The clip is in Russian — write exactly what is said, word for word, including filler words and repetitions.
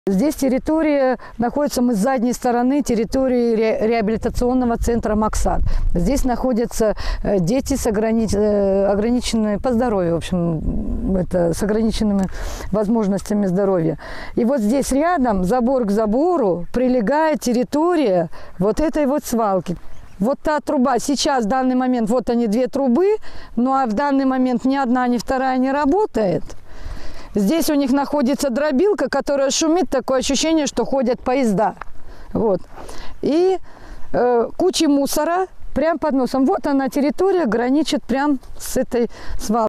Здесь территория находится, мы с задней стороны территории ре, реабилитационного центра «Максат». Здесь находятся дети с ограни, ограниченными по здоровью, в общем, это, с ограниченными возможностями здоровья. И вот здесь рядом, забор к забору, прилегает территория вот этой вот свалки. Вот та труба, сейчас в данный момент, вот они две трубы, ну а в данный момент ни одна, ни вторая не работает. Здесь у них находится дробилка, которая шумит, такое ощущение, что ходят поезда. Вот. И э, куча мусора прямо под носом. Вот она территория, граничит прямо с этой свалкой.